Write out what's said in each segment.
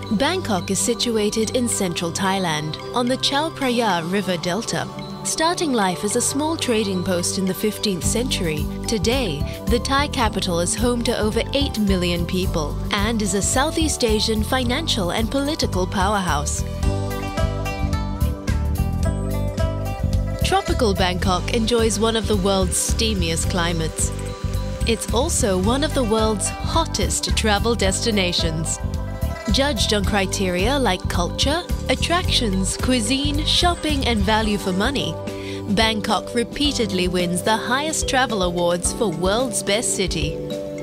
Bangkok is situated in central Thailand on the Chao Phraya River Delta. Starting life as a small trading post in the 15th century, today the Thai capital is home to over 8 million people and is a Southeast Asian financial and political powerhouse. Tropical Bangkok enjoys one of the world's steamiest climates. It's also one of the world's hottest travel destinations. Judged on criteria like culture, attractions, cuisine, shopping and value for money, Bangkok repeatedly wins the highest travel awards for World's Best City.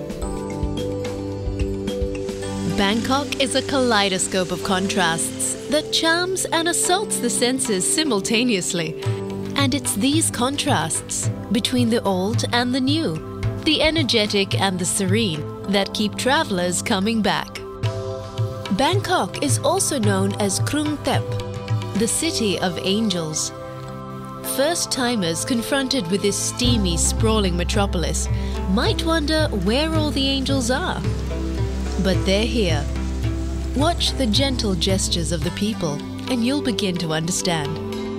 Bangkok is a kaleidoscope of contrasts that charms and assaults the senses simultaneously. And it's these contrasts between the old and the new, the energetic and the serene, that keep travelers coming back. Bangkok is also known as Krung Thep, the city of angels. First-timers confronted with this steamy, sprawling metropolis might wonder where all the angels are. But they're here. Watch the gentle gestures of the people and you'll begin to understand.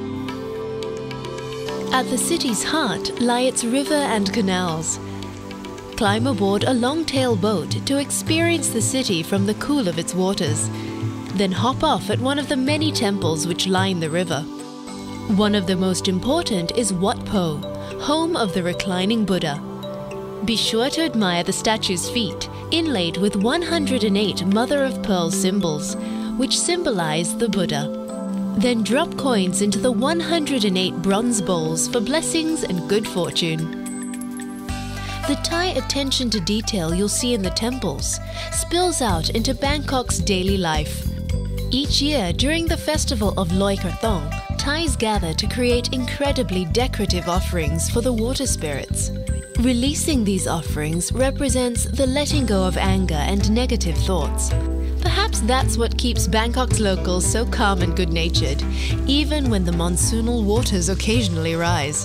At the city's heart lie its river and canals. Climb aboard a long-tail boat to experience the city from the cool of its waters. Then hop off at one of the many temples which line the river. One of the most important is Wat Pho, home of the reclining Buddha. Be sure to admire the statue's feet, inlaid with 108 mother-of-pearl symbols, which symbolize the Buddha. Then drop coins into the 108 bronze bowls for blessings and good fortune. The Thai attention to detail you'll see in the temples spills out into Bangkok's daily life. Each year during the festival of Loi Krathong, Thais gather to create incredibly decorative offerings for the water spirits. Releasing these offerings represents the letting go of anger and negative thoughts. Perhaps that's what keeps Bangkok's locals so calm and good-natured, even when the monsoonal waters occasionally rise.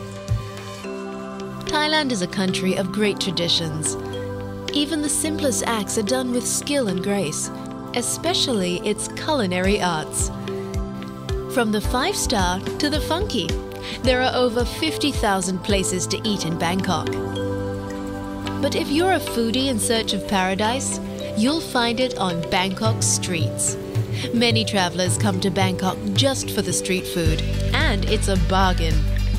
Thailand is a country of great traditions. Even the simplest acts are done with skill and grace, especially its culinary arts. From the five-star to the funky, there are over 50,000 places to eat in Bangkok. But if you're a foodie in search of paradise, you'll find it on Bangkok's streets. Many travelers come to Bangkok just for the street food, and it's a bargain.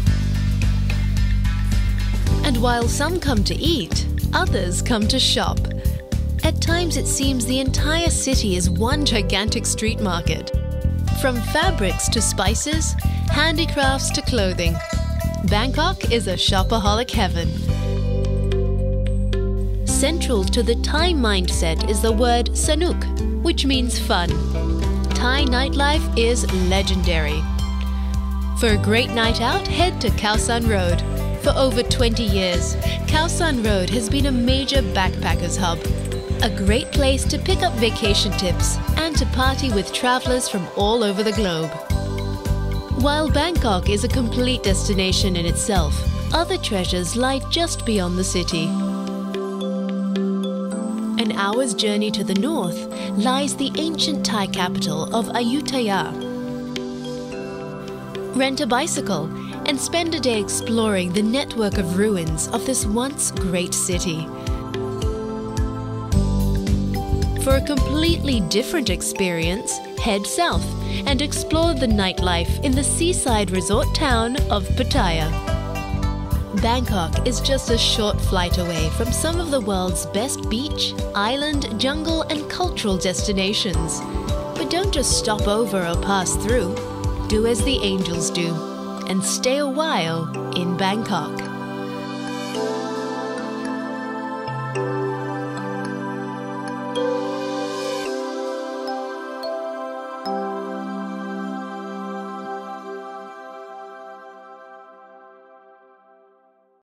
And while some come to eat, others come to shop. At times it seems the entire city is one gigantic street market. From fabrics to spices, handicrafts to clothing, Bangkok is a shopaholic heaven. Central to the Thai mindset is the word sanuk, which means fun. Thai nightlife is legendary. For a great night out, head to Khao San Road. For over 20 years, Khao San Road has been a major backpackers hub, a great place to pick up vacation tips and to party with travelers from all over the globe. While Bangkok is a complete destination in itself, other treasures lie just beyond the city. An hour's journey to the north lies the ancient Thai capital of Ayutthaya. Rent a bicycle and spend a day exploring the network of ruins of this once great city. For a completely different experience, head south and explore the nightlife in the seaside resort town of Pattaya. Bangkok is just a short flight away from some of the world's best beach, island, jungle and cultural destinations. But don't just stop over or pass through. Do as the angels do and stay a while in Bangkok.